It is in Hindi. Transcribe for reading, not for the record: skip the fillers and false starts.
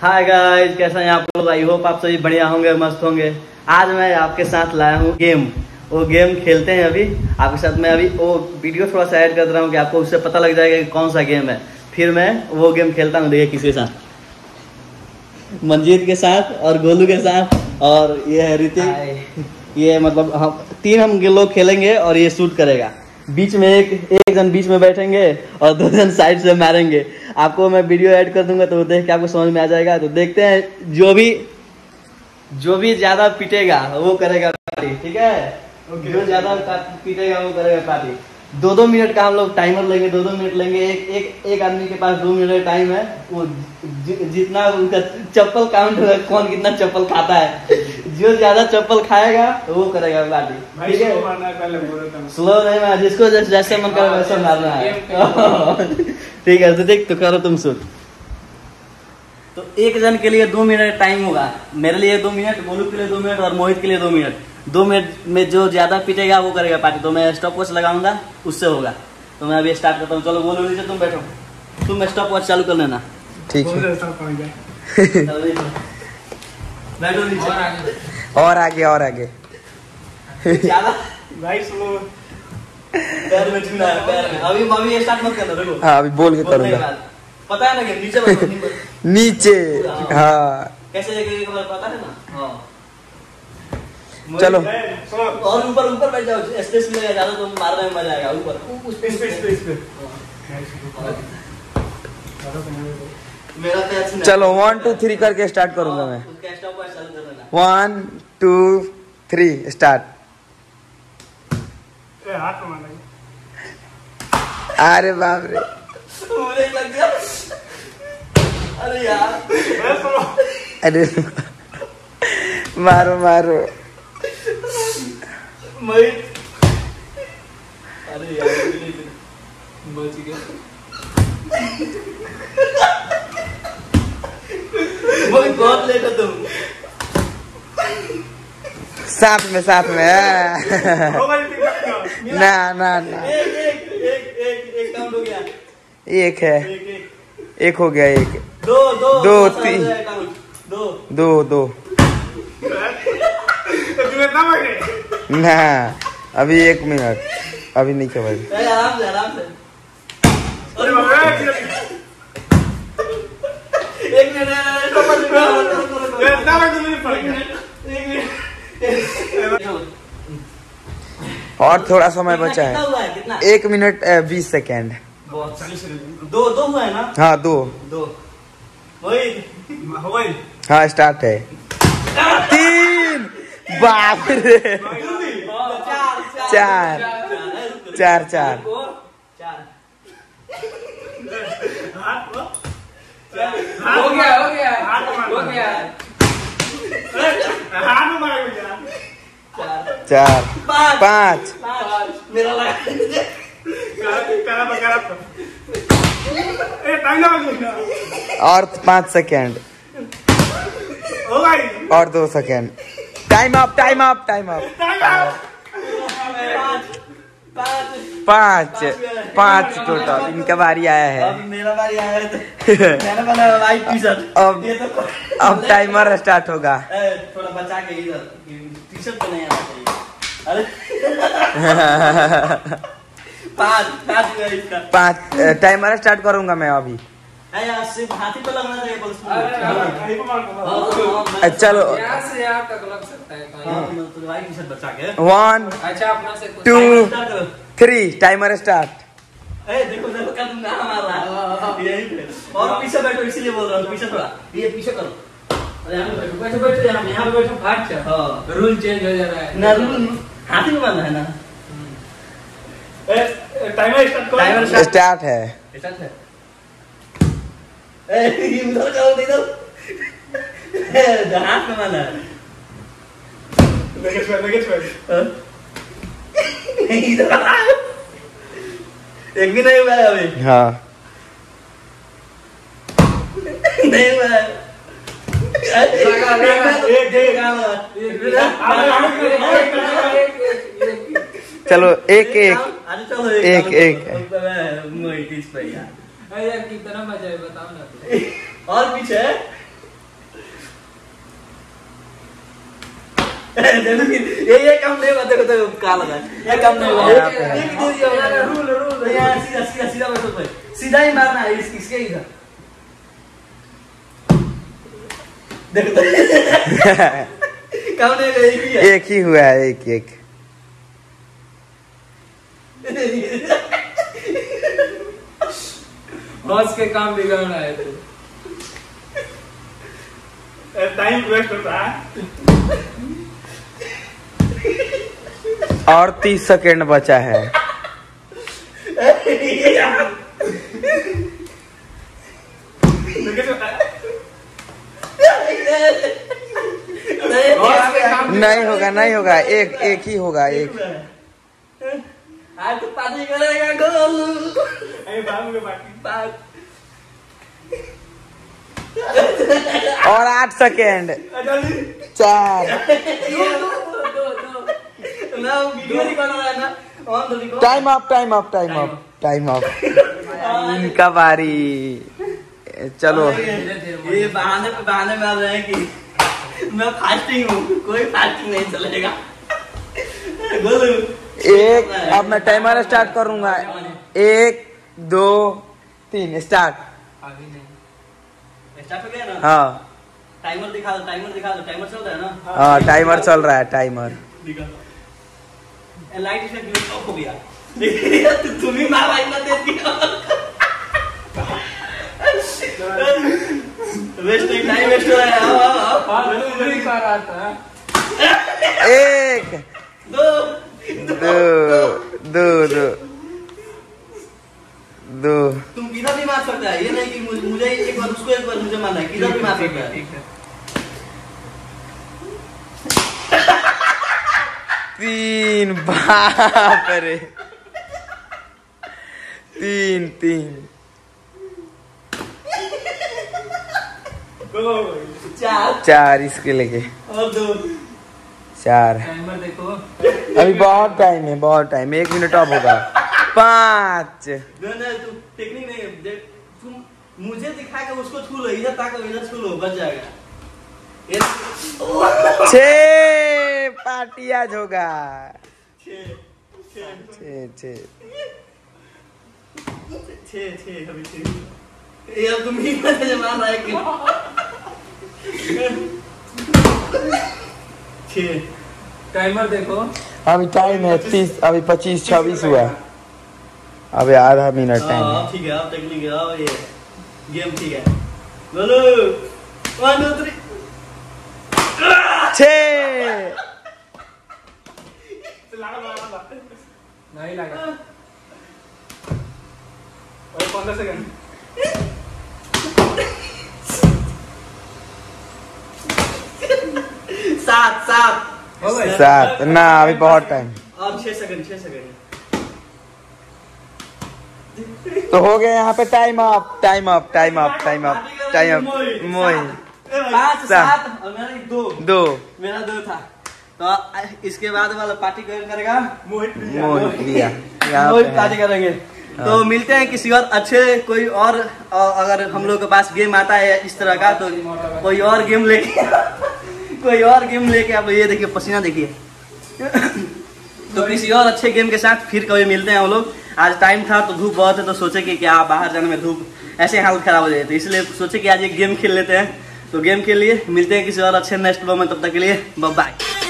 हाय गाइस, कैसे हैं आप लोग? आई होप आप सभी बढ़िया होंगे, मस्त होंगे। आज मैं आपके साथ लाया हूँ गेम। वो गेम खेलते हैं अभी आपके साथ। मैं अभी वो वीडियो थोड़ा सा ऐड कर रहा हूँ कि आपको उससे पता लग जाएगा कि कौन सा गेम है। फिर मैं वो गेम खेलता हूँ। देखिए किसके साथ, मंजीत के साथ और गोलू के साथ, और ये है ऋतिक। ये मतलब हम तीन लोग खेलेंगे और ये शूट करेगा। बीच में एक जन बीच में बैठेंगे और दो जन साइड से मारेंगे। आपको मैं वीडियो ऐड कर दूंगा तो देख के आपको समझ में आ जाएगा। तो देखते हैं, जो भी ज्यादा पीटेगा वो करेगा पार्टी, ठीक है? जो ज्यादा पीटेगा वो करेगा पार्टी। 2-2 मिनट का हम लोग टाइमर लेंगे, 2-2 मिनट लेंगे। एक आदमी के पास 2 मिनट का टाइम है। वो जितना उनका चप्पल काउंट होगा, कौन कितना चप्पल खाता है, जो ज्यादा चप्पल खाएगा तो वो करेगा पार्टी, ठीक है? स्लो नहीं मार, जिसको जैसे मन करे वैसे मारना है। ठीक है, तो देख तो करो तुम शूट। तो एक जन के लिए 2 मिनट टाइम होगा। मेरे लिए 2 मिनट, गोलू के लिए 2 मिनट और मोहित के लिए 2 मिनट। 2 मिनट में जो ज्यादा पीटेगा वो करेगा पार्टी। तो मैं स्टॉप वॉच लगाऊंगा, उससे होगा। तो मैं अभी स्टार्ट करता हूँ। चलो गोलू नीचे तुम बैठो, तुम स्टॉप वॉच चालू कर लेना, ठीक है? बैठो नीचे, और आगे ज्यादा भाई स्लो। पैर में छूना है, पैर में। अभी स्टार्ट मत करना, रुको। हाँ, अभी बोल के करूंगा। पता है ना कि नीचे बैठो, नीचे। हाँ, कैसे एक बार पता है ना? हाँ, चलो। और ऊपर बैठ जाओ, स्पेस मिलेगा ज्यादा तो मारने में मजा आएगा। ऊपर उस पे मेरा पैर। चलो 1 2 3 करके स्टार्ट करूंगा मैं। 1 2 3 स्टार्ट। अरे बाप रे, लग गया। अरे यार, अरे मारो मोहित। अरे यार बच गया। मोहित बहुत लेट है तुम। साथ में ना एक काउंट हो गया। एक है, एक हो गया। एक दो 3 2 ना, अभी 1 मिनट, अभी नहीं खबर। आराम से। एक मिनट। और थोड़ा समय बचा है। कितना? 1 मिनट 20 सेकेंड। दो हुआ है ना? हाँ, 2। हाँ, स्टार्ट है। 3 बाप रे, 4 हो गया 4 5 मेरा लगा। और 5 सेकेंड और 2 सेकेंड। Time up. 5 टोटल। इनका बारी आया है। अब मेरा बारी आया है तो मैंने बनाया वाइट टी-शर्ट। अब टाइमर स्टार्ट होगा। थोड़ा बचा के इधर, टी-शर्ट तो नहीं आना चाहिए। अरे 5 टाइमर स्टार्ट करूंगा मैं अभी। यार सिर्फ हाथी पे लगना चाहिए बस। चलो, यहाँ से यहाँ तक लग सकता है। तो वाइट टी-शर्ट बचा के। 1 अच्छा, अपना से 2 3 टाइमर स्टार्ट। देखो क्या तुम कहाँ मार रहा है यही पे। और पीछे बैठो, इसीलिए बोल रहा हूँ पीछे थोड़ा। ये पीछे करो। अरे यहाँ पे बैठो, यहाँ पे बैठो। अच्छा, हाँ, रूल चेंज हो जा रहा है ना। रूल हाथी में मारना है ना। टाइमर स्टार्ट है। उधर करो, इधर हाथ में मारना है। एक भी नहीं हुआ है अभी। हाँ, नहीं हुआ है। चलो एक एक चलो एक एक कितना कितना मजा है बताओ ना। और पीछे ये काम नहीं होगा, देखो तो कहाँ लगा है, ये काम नहीं होगा। यहाँ पे। एक दे दिया होगा, रूल यहाँ सीधा सीधा सीधा बैठो भाई, सीधा ही मारना है इसके इधर। देखो तो काम नहीं होगा, एक ही है। एक ही हुआ है, एक एक। बॉस के काम बिगाड़ना है तू। टाइम वेस्ट होता है। और 30 सेकेंड बचा है। बॉस के काम नहीं होगा, नहीं होगा, एक एक ही होगा, एक। आज तो पार्टी करेगा गोलू। और 8 सेकेंड। 4। ना वीडियो रिकॉर्ड हो रहा है ना, on the record. Time up, time up, time up, time up. इनका बारी। चलो। ये बहाने पे बहाने मार रहे हैं कि मैं फास्टिंग हूँ, कोई फास्टिंग नहीं चलेगा। गोलू एक, अब मैं टाइमर स्टार्ट करूंगा। 1 2 3 स्टार्ट। अभी नहीं। स्टार्ट हो गया ना? हाँ टाइमर दिखा दो, टाइमर दिखा दो, टाइमर चल रहा है ना? हाँ, टाइमर चल रहा है, टाइमर। दिखा। लाइट इसमें ऑफ हो गया। तुम ही मार लाइट मत देती हो। वेस्टिंग टाइम वेस्ट हो रहा है। आओ तू नहीं कर रहा था। 1 दो 2 तुम किधर भी मार सकता है, ये नहीं कि मुझे एक बार उसको एक बार मुझे मारना है, किधर भी मार सकता है। ठीक है। 3 बाप रे। 3 4 इसके लेके और 2 4। टाइमर देखो। अभी बहुत टाइम है, बहुत टाइम है, 1 मिनट अब होगा। 5 नहीं तू टेक्निक नहीं है, देख तुम मुझे दिखा के उसको छू लो, इधर ताको, इधर छू लो, बच जाएगा। 6 पार्टी आज होगा। 6 अभी 6 ये अब तुम ही मुझे मार रहा है कि 6 टाइमर देखो। अभी टाइम है 30, अभी 25 26 हुआ। अभी आधा मिनट टाइम है। ठीक है, अब टेक्निक है, अब ये गेम ठीक है। बोलो 1 2 3 6 नहीं लगा। और 15 सेकंड। 7 हो गए। 7 ना, अभी बहुत टाइम। अब 6 सेकंड तो हो गया यहाँ पे time up, time up, time up, time up, time up. मोई 5 7 और मेरा 2 मेरा 2 था। तो इसके बाद वाला पार्टी कौन करेगा? मोहित प्रिया मोहित पार्टी करेंगे। तो मिलते हैं किसी और अच्छे कोई और अगर हम लोग के पास गेम आता है इस तरह का तो कोई और गेम लेके कोई और गेम लेके आप ये देखिए पसीना देखिए। तो किसी और अच्छे गेम के साथ फिर कभी मिलते हैं हम लोग। आज टाइम था तो धूप बहुत है तो सोचे कि क्या बाहर जाने में धूप ऐसे हालत खराब हो जाए तो इसलिए सोचे कि आज एक गेम खेल लेते हैं। तो गेम के लिए मिलते हैं किसी और अच्छे नेक्स्ट ब्लॉग में, तब तक के लिए बाय बाय।